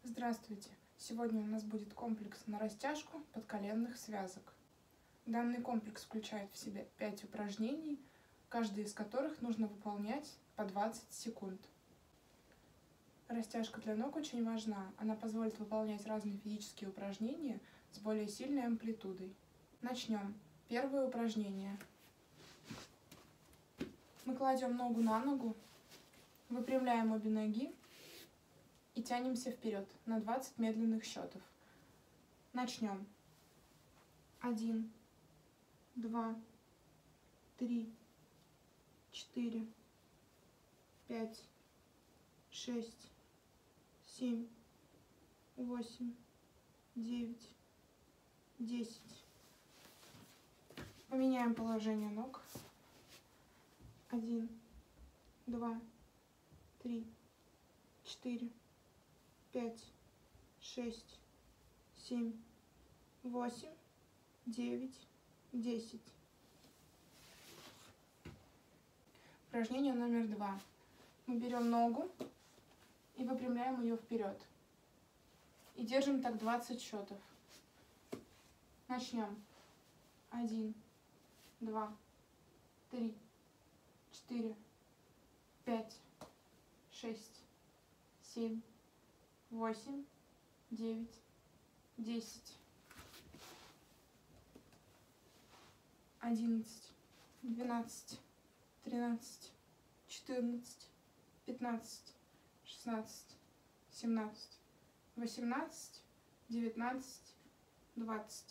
Здравствуйте! Сегодня у нас будет комплекс на растяжку подколенных связок. Данный комплекс включает в себя 5 упражнений, каждый из которых нужно выполнять по 20 секунд. Растяжка для ног очень важна. Она позволит выполнять разные физические упражнения с более сильной амплитудой. Начнем. Первое упражнение. Мы кладем ногу на ногу, выпрямляем обе ноги и тянемся вперед на 20 медленных счетов. Начнем. 1, 2, 3, 4, 5, 6, 7, 8, 9, 10. Поменяем положение ног. 1, 2, 3, 4, 5, 6, 7, 8, 9, 10. Упражнение номер 2. Мы берем ногу и выпрямляем ее вперед. И держим так 20 счетов. Начнем. 1, 2, 3, 4, 5, 6, 7, 8, 9, 10, 11, 12, 13, 14, 15, 16, 17, 18, 19, 20.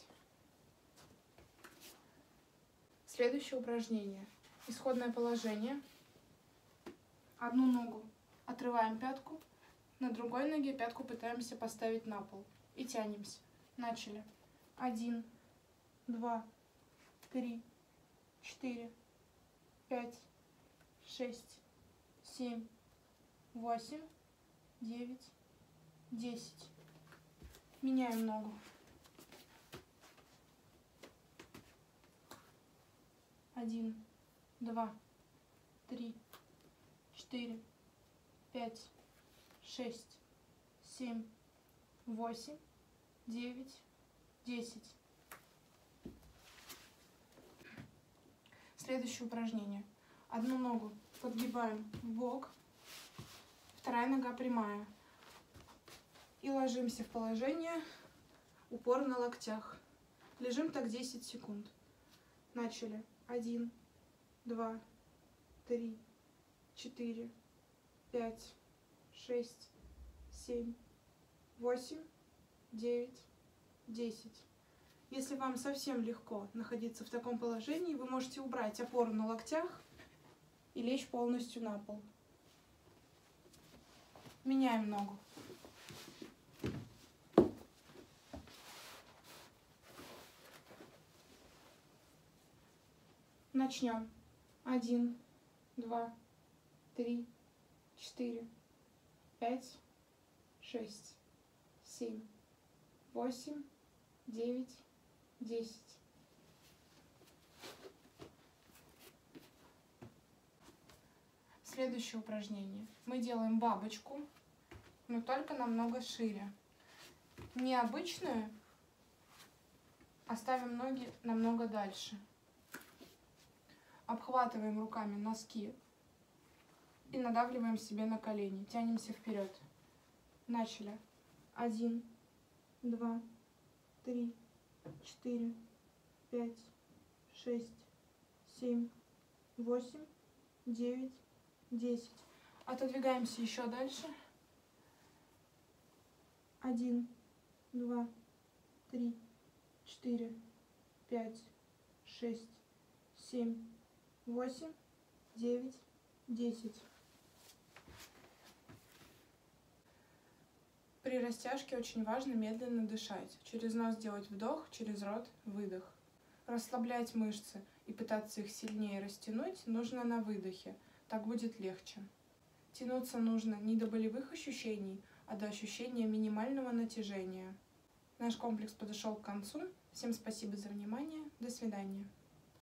Следующее упражнение. Исходное положение. Одну ногу отрываем пятку, на другой ноге пятку пытаемся поставить на пол и тянемся. Начали. 1, 2, 3, 4, 5, 6, 7, 8, 9, 10. Меняем ногу. 1, 2, 3, 4, 5, 6, 7, 8, 9, 10. Следующее упражнение. Одну ногу подгибаем в бок, вторая нога прямая. И ложимся в положение упор на локтях. Лежим так 10 секунд. Начали. 1, 2, 3, 4, 5, 6, 7, 8, 9, 10. Если вам совсем легко находиться в таком положении, вы можете убрать опору на локтях и лечь полностью на пол. Меняем ногу. Начнем. 1, 2, 3, 4, 5, 6, 7, 8, 9, 10. Следующее упражнение. Мы делаем бабочку, но только намного шире. Не обычную, а ставим ноги намного дальше. Обхватываем руками носки и надавливаем себе на колени. Тянемся вперед. Начали. 1, 2, 3, 4, 5, 6, 7, 8, 9, 10. Отодвигаемся еще дальше. 1, 2, 3, 4, 5, 6, 7, 8, 9, 10. При растяжке очень важно медленно дышать. Через нос делать вдох, через рот выдох. Расслаблять мышцы и пытаться их сильнее растянуть нужно на выдохе. Так будет легче. Тянуться нужно не до болевых ощущений, а до ощущения минимального натяжения. Наш комплекс подошел к концу. Всем спасибо за внимание. До свидания.